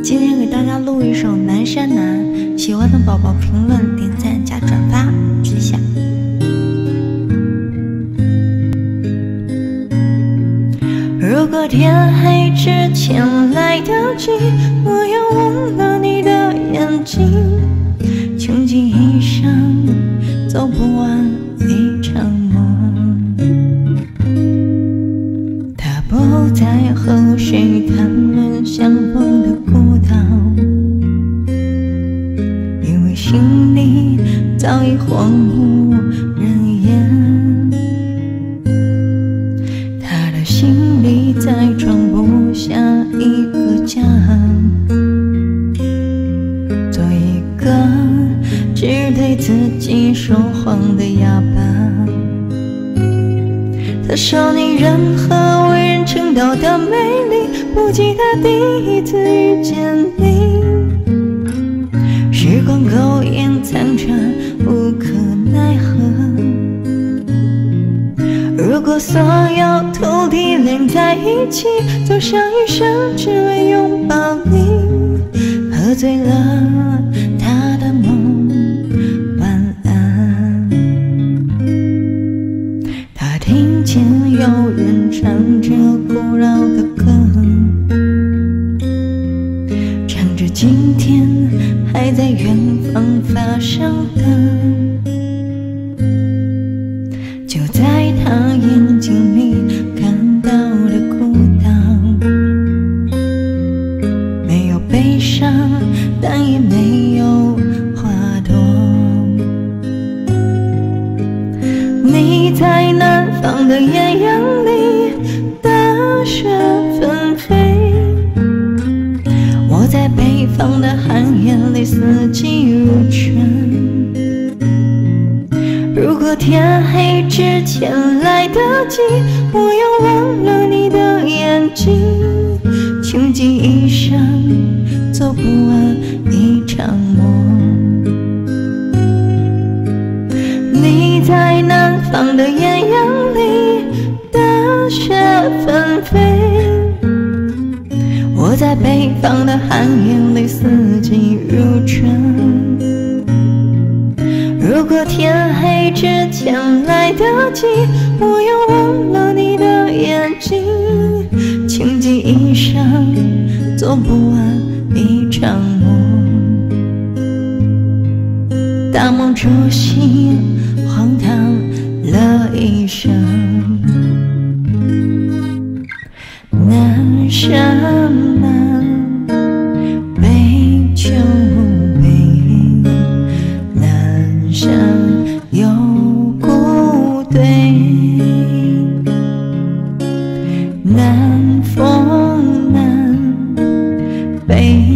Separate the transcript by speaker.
Speaker 1: 今天给大家录一首《南山南》，喜欢的宝宝评论、点赞加转发，记下。如果天黑之前来得及，我要忘了你的眼睛，穷尽一生走不完一场梦。他不再和谁谈论相逢的孤岛，因为心里早已荒无人烟。他的心里再装不下一个家，做一个只对自己说谎的哑巴。他少年人和为人称道的美丽，不及他第一次遇见你。时光苟延残喘，无可奈何。如果所有土地连在一起，走上一生只为拥抱你，喝醉了他的梦，晚安。他听见有人唱着古老的歌，唱着今天还在远方发生的。就在他眼睛里看到的孤岛，没有悲伤，但也没有花朵。你在南方的艳阳里大雪纷飞，我在北方的寒夜里四季如春。如果天黑之前来得及，我要忘了你的眼睛，穷尽一生走不完一场梦。你在南方的艳阳里大雪纷飞，我在北方的寒夜里四季如春。如果天黑之前来得及，我要忘了你的眼睛，穷尽一生走不完一场梦。大梦初醒，荒唐了一生。南山南，北秋北，南山有谷堆，南风南，北